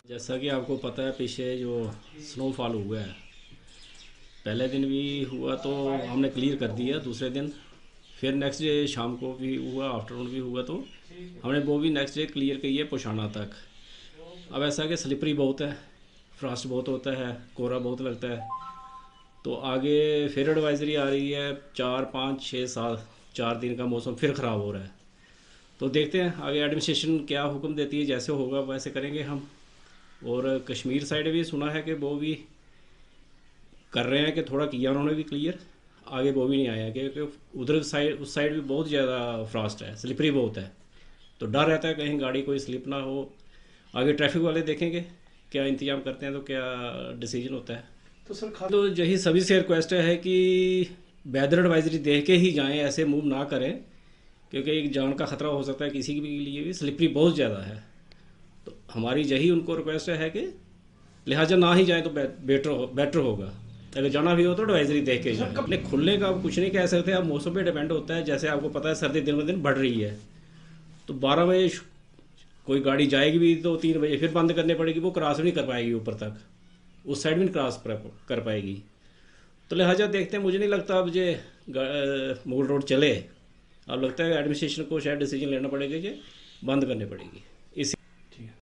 जैसा कि आपको पता है पीछे जो स्नोफॉल हुआ है, पहले दिन भी हुआ तो हमने क्लियर कर दिया। दूसरे दिन फिर नेक्स्ट डे शाम को भी हुआ, आफ्टरनून भी हुआ, तो हमने वो भी नेक्स्ट डे क्लियर की है पुशाना तक। अब ऐसा कि स्लिपरी बहुत है, फ्रॉस्ट बहुत होता है, कोहरा बहुत लगता है, तो आगे फिर एडवाइजरी आ रही है 4 5 6 7 4 दिन का मौसम फिर ख़राब हो रहा है। तो देखते हैं आगे एडमिनिस्ट्रेशन क्या हुक्म देती है, जैसे होगा वैसे करेंगे हम। और कश्मीर साइड भी सुना है कि वो भी कर रहे हैं, कि थोड़ा किया उन्होंने भी क्लियर, आगे वो भी नहीं आया क्योंकि उधर साइड उस साइड भी बहुत ज़्यादा फ्रास्ट है, स्लिपरी बहुत है, तो डर रहता है कहीं गाड़ी कोई स्लिप ना हो। आगे ट्रैफिक वाले देखेंगे क्या इंतजाम करते हैं, तो क्या डिसीजन होता है। तो यही सभी से रिक्वेस्ट है कि वेदर एडवाइजरी देख के ही जाएं, ऐसे मूव ना करें, क्योंकि एक जान का ख़तरा हो सकता है किसी के भी लिए भी, स्लिपरी बहुत ज़्यादा है। तो हमारी यही उनको रिक्वेस्ट है कि लिहाजा ना ही जाए तो बेटर होगा। अगर जाना भी हो तो एडवाइजरी देख के जाए। अपने खुलने का आप कुछ नहीं कह सकते, अब मौसम पे डिपेंड होता है। जैसे आपको पता है सर्दी दिन ब दिन बढ़ रही है, तो 12 बजे कोई गाड़ी जाएगी भी तो 3 बजे फिर बंद करनी पड़ेगी, वो क्रॉस भी नहीं कर पाएगी ऊपर तक, उस साइड भी नहीं क्रॉस कर पाएगी। तो लिहाजा देखते हैं, मुझे नहीं लगता अब ये मूल रोड चले। अब लगता है एडमिनिस्ट्रेशन को शायद डिसीजन लेना पड़ेगा कि बंद करनी पड़ेगी।